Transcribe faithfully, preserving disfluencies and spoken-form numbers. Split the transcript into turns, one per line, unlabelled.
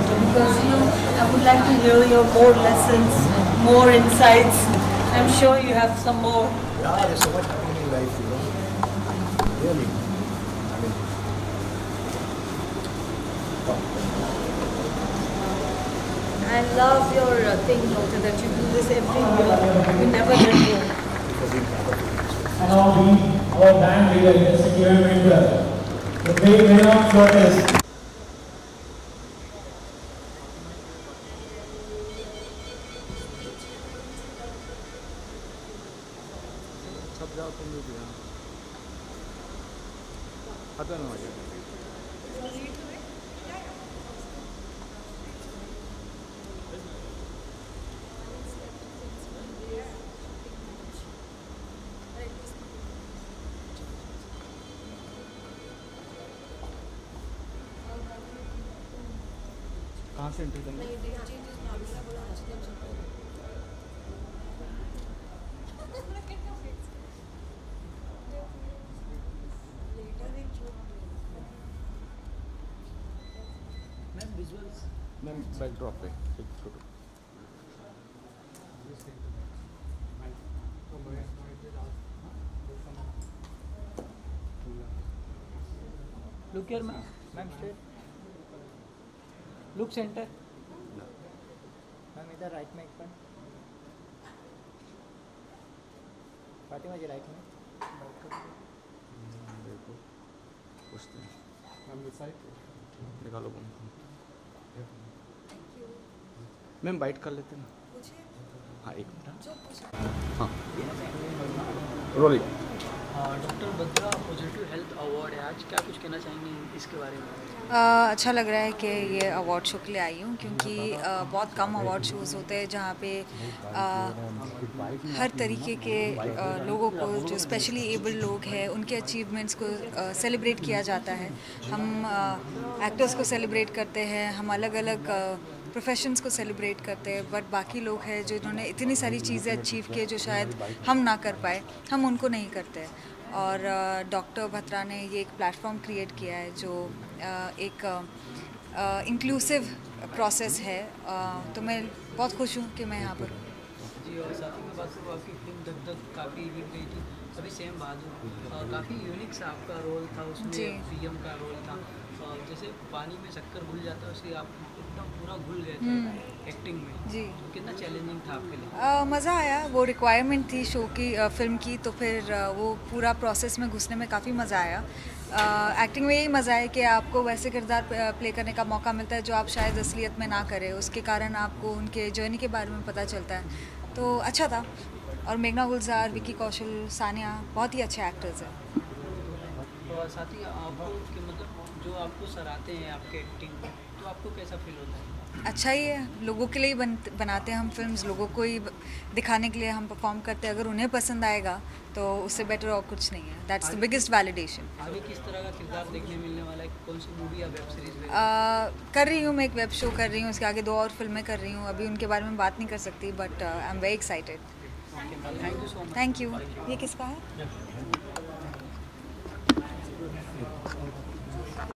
doctor, because you know I would like to hear your more lessons, more insights. I'm sure you have some more.
Yeah, there's so much happening in life, you know. Really. I mean,
I love your uh, thing, doctor, that you do this every year. You never let go.
And now we, our band leader, Mister Kiran Mendra, the big man of protest.
कहाँ से entry करना है? Ma'am visuals ma'am backdrop पे एक photo look here ma'am ma'am straight look centre ma'am इधर right में एक point Fatima जी right में
देखो पूछते हैं मैम दिस साइड निकालो मैम बाइट कर लेते हैं ना। हाँ एक मिनट हाँ rolling.
Doctor Badra positive health award है आज, क्या कुछ कहना चाहेंगे इसके बारे में?
Uh, अच्छा लग रहा है कि ये अवार्ड शो के लिए आई हूँ, क्योंकि uh, बहुत कम अवार्ड शोज़ होते हैं जहाँ पे uh, हर तरीके के uh, लोगों को, जो स्पेशली एबल्ड लोग हैं, उनके अचीवमेंट्स को सेलिब्रेट uh, किया जाता है। हम एक्टर्स uh, को सेलिब्रेट करते हैं, हम अलग अलग प्रोफेशंस को सेलिब्रेट करते हैं, बट बाकी लोग हैं जो इन्होंने इतनी सारी चीज़ें अचीव की जो शायद हम ना कर पाए, हम उनको नहीं करते। और डॉक्टर बत्रा ने ये एक प्लेटफॉर्म क्रिएट किया है जो uh, एक इंक्लूसिव uh, प्रोसेस है, uh, तो मैं बहुत खुश हूँ कि मैं यहाँ पर हूँ।
जी, और साथ ही में बात करूँ, आपकी फिल्म धक धक काफ़ी हिट गई थी, अभी सेम बहादुर काफ़ी यूनिक सा आपका रोल था उसमें, पीएम का रोल था। जैसे पानी में शक्कर घुल जाता है उसे आप एकदम पूरा घुल गए थे एक्टिंग में जी, तो कितना चैलेंजिंग था आपके लिए?
मज़ा आया, वो रिक्वायरमेंट थी शो की, आ, फिल्म की, तो फिर आ, वो पूरा प्रोसेस में घुसने में काफ़ी मज़ा आया। एक्टिंग में यही मज़ा है कि आपको वैसे किरदार प्ले करने का मौका मिलता है जो आप शायद असलियत में ना करें, उसके कारण आपको उनके जर्नी के बारे में पता चलता है, तो अच्छा था। और मेघना गुलजार, विकी कौशल, सानिया बहुत ही अच्छे एक्टर्स हैं।
और साथ ही आपको मतलब जो आपको सराहते हैं आपके एक्टिंग, तो आपको कैसा फील होता है?
अच्छा ही है, लोगों के लिए ही बन, बनाते हैं हम फिल्म्स, लोगों को ही दिखाने के लिए हम परफॉर्म करते हैं। अगर उन्हें पसंद आएगा तो उससे बेटर और कुछ नहीं है। That's the biggest validation.
आगे किस तरह का किरदार देखने मिलने वाला है? कौन सी मूवी या वेब सीरीज?
कर रही हूँ मैं, एक वेब शो कर रही हूँ, उसके आगे दो और फिल्में कर रही हूँ, अभी उनके बारे में बात नहीं कर सकती, but I am very excited.
Thank you so much.
Thank you. ये किसका है?